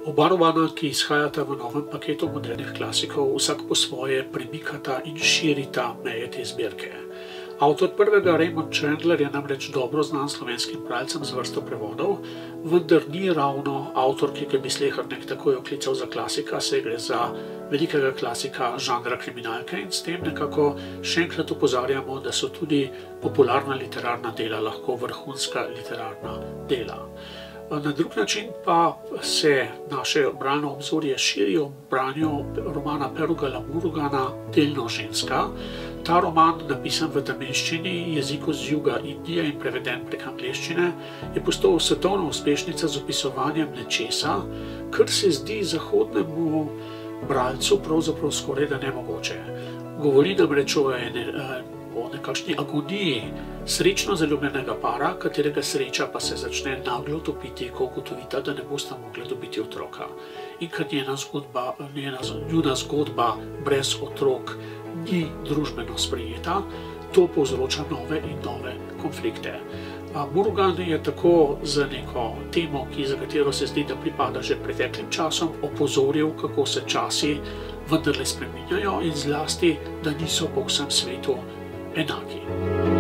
Oba romana, ki izhajata v novem paketu modernih klasikov, vsak po svoje premikata in širita meje te zbirke. Avtor prvega, Raymond Chandler, je namreč dobro znan slovenskim bralcem z vrsto prevodov, vendar ni ravno avtor, ki ga bi slehernik takoj oklical za klasika, saj gre za velikega klasika žanra kriminalke in s tem nekako še enkrat opozarjamo, da so tudi popularna literarna dela lahko vrhunska literarna dela. Na drug način pa se naše bralno obzorje širi ob branju romana Perugala Murugana Delno ženska. Ta roman, napisan v tamilščini, jeziku z juga Indije in preveden prek angleščine, je postal svetovna uspešnica z opisovanjem nečesa, kar se zdi zahodnemu bralcu pravzaprav skorajda nemogoče. Govori namreč o nekakšni agoniji srečno zaljubljenega para, katerega sreča pa se začne naglo topiti, ko ugotovita, da ne bosta mogla dobiti otroka. In ker njuna zgodba brez otrok ni družbeno sprejeta, to povzroča nove in nove konflikte. Murugan je tako z neko temo, za katero se zdi, da pripada že preteklim časom, opozoril, kako se časi vendarle spreminjajo in zlasti, da niso po vsem svetu enaki.